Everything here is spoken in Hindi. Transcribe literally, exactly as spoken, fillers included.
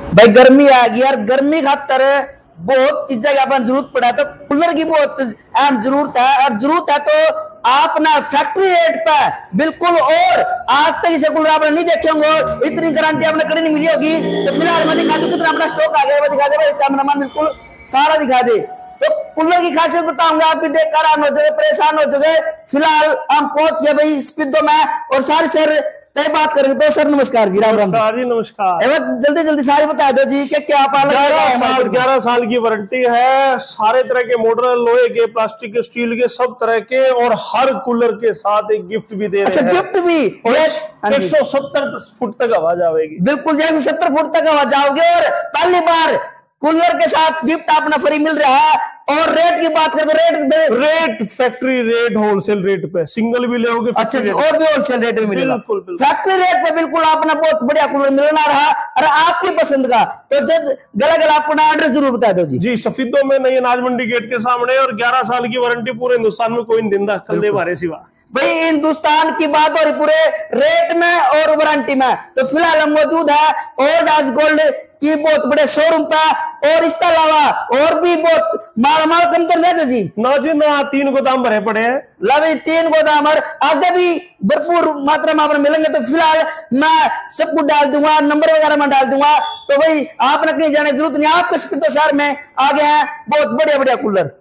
भाई गर्मी आ गई यार, गर्मी खातर बहुत चीजें की अपन जरूरत पड़ा, तो कूलर की बहुत अहम जरूरत है। और जरूरत है तो आप ना फैक्ट्री रेट पे बिल्कुल, और आज तक इसे कूलर आपने नहीं देखे होंगे, इतनी गारंटी आपने कड़ी नहीं मिली होगी। तो फिलहाल मैं दिखा दूं कितना अपना स्टॉक आ गया, दिखा दे भाई कैमरामैन, बिल्कुल सारा दिखा दे। तो कूलर की खासियत बताऊंगा, आप भी देख कर आराम हो जाओगे, परेशान हो जाओगे। फिलहाल हम पहुंच गए भाई स्पीडो में, और सारे सर तय बात करेंगे। तो सर नमस्कार जी, राम राम जी। नमस्कार। जल्दी जल्दी सारे बता दो जी कि क्या पालन ग्यारह साल ग्यारह साल की वारंटी है, सारे तरह के मोटर, लोहे के, प्लास्टिक के, स्टील के, सब तरह के, और हर कूलर के साथ एक गिफ्ट भी दे रहे हैं। गिफ्ट भी एक सौ सत्तर फुट तक हवा जाएगी, बिल्कुल जैसे सत्तर फुट तक हवा जाओगे। और पहली बार कूलर के साथ गिफ्ट अपना फ्री मिल रहा है। और रेट की बात करें तो rate rate factory rate, wholesale rate पे, सिंगल भी लोगे अच्छा जी, और भी होलसेल रेट में मिलेगा। बिल्कुल बिल्कुल फैक्ट्री रेट पे बिल्कुल अपना बहुत बढ़िया कूलर मिलना रहा, और आपकी पसंद का। तो जब गला गला अपना एड्रेस जरूर बता दो जी। जी, सफीदों में नई अनाज मंडी गेट के सामने, और ग्यारह साल की वारंटी, पूरे हिंदुस्तान में कोई नहीं दिंदा कल्ले बारे सिवा। भाई हिंदुस्तान की बात हो रही पूरे रेट में और वारंटी में। तो फिलहाल हम मौजूद है ओल्ड एज गोल्ड की बहुत बड़े शोरूम पे, और इसके अलावा और भी बहुत माल माल कम कर दे जी। ना जी ना, तीन गोदाम भरे पड़े हैं, लवी तीन गोदाम, और आगे भी भरपूर मात्रा में आपने मिलेंगे। तो फिलहाल मैं सब कुछ डाल दूंगा, नंबर वगैरह में डाल दूंगा। तो भाई आपने कहीं जाने की जरूरत नहीं, आप किस शहर में आ गए हैं, बहुत बढ़िया बढ़िया कूलर।